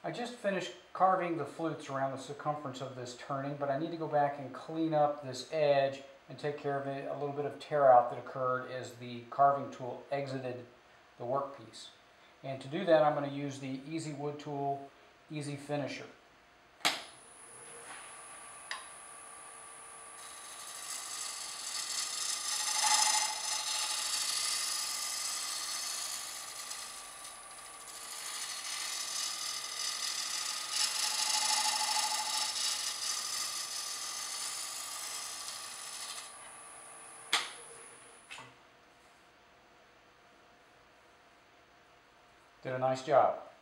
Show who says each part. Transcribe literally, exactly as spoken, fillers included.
Speaker 1: I just finished carving the flutes around the circumference of this turning, but I need to go back and clean up this edge and take care of it, a little bit of tear out that occurred as the carving tool exited the workpiece. And to do that, I'm going to use the Easy Wood Tool Easy Finisher. Did a nice job.